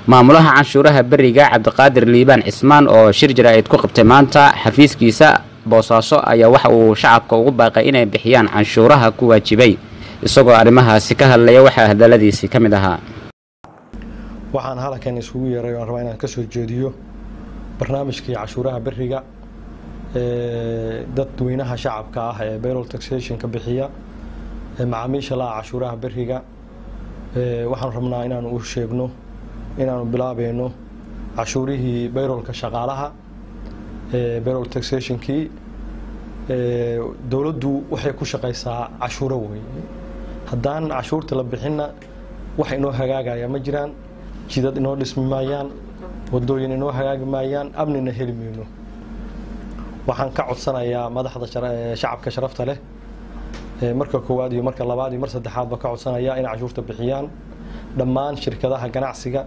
maamulaha canshuuraha bariga Cabdiqaadir Liibaan Cismaan oo shir jaraa'id ku qabtay maanta xafiiskiisa Boosaaso ayaa waxa uu shacabka ugu baaqay inay bixiyaan canshuuraha ku waajibay isagoo arrimahaasi ka hadlaya waxa hadaladiisi kamid ahaa waxaan halkan isugu yeeray oo rabaa inaan ka soo jeediyo barnaamijkii canshuuraha bariga dadweynaha shacabka ah ee payroll taxation ka bixiya macaamiisha la canshuuraha bariga waxaan rabnaa inaan u sheegno inaanu bilaabayno cashuurihii payrollka shaqaalaha payroll taxation kii dawladdu waxay ku shaqeysaa cashuuro weey haddaan cashuurta la bixina wax inoo hagaagaya ma jiraan jidad inoo dhismi maayaan wadooyin inoo hagaagi maayaan amnina heli mayno waxaan ka codsanayaa madaxda shacabka sharafta leh marka koowaad iyo marka labaad iyo mar saddexaad ba ka codsanaya in cashuurta bixiyaan dhammaan shirkadaha ganacsiga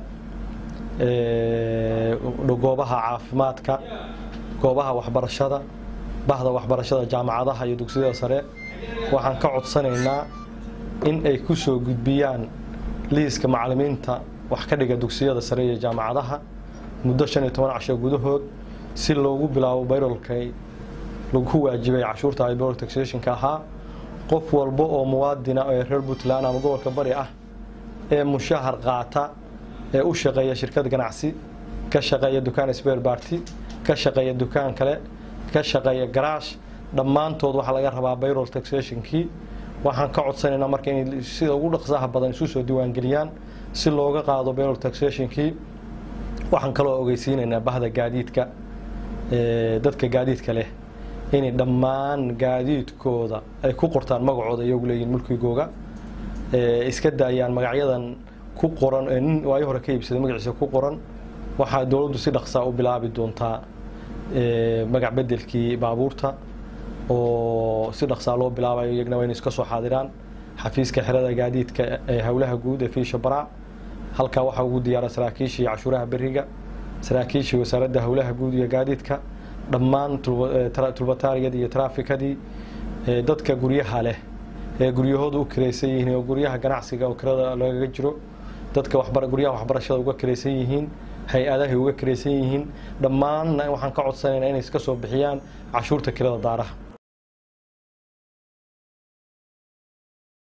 goobaha caafimaadka goobaha waxbarashada bahda waxbarashada jaamacadaha iyo dugsiyada sare waxaan ka codsanaynaa in ay ku soo gudbiyaan liiska macallimiinta wax ka dhiga dugsiyada sare iyo jaamacadaha muddo 15 casho gudahood si loogu bilaabo payrollka lagu waajibay cashuurta ay payroll taxation ka ahaa qof walba oo muwaadin ah ee reer Puntland ama gobolka bari ah ee mushahar qaata ee u shaqeeya shirkad ganacsi ka shaqeeya dukaan spare party ka shaqeeya dukaan kale ka shaqeeya garaash dhammaantood waxa laga rabaa payroll taxation kii waxaan ka codsanaynaa marka in sida ugu dhaqsaha badan isu soo diiwaan galiyaan si looga qaado payroll taxation kii waxaan kala ogeysiinaynaa bahda gaadiidka dadka gaadiidka leh in dhammaan gaadiidkooda ay ku qortaan magacooda iyagu leeyihiin mulkigooga iska daayaan magacyadan ku qoran in way hore ka iibsaday magaciisa ku qoran waxa dawladdu si dhaqso ah u bilaabi doontaa magac bedelkii baabuurta oo si dhaqso ah loo bilaabayo iyagana way iska soo xaadiraan xafiiska xirada gaadiidka ee hawlaha guud ee Fiisha Bara halka waxa ugu diyaar saraakiishii cashuuraha bariga saraakiishii wasaaradda hawlaha guud iyo gaadiidka dhammaan tulbataariyada iyo traafikadii dadka guryaha leh ee guryahooda u kireysan yihiin oo guryaha ganacsiga oo kirada laga jiro dadka guryaha waxbarashada uga kireysan yihiin hay-adaha uga kireysan yihiin dhammaan waxaan ka codsanaynaa inay iska soo bixiyaan cashuurta kirada daaraha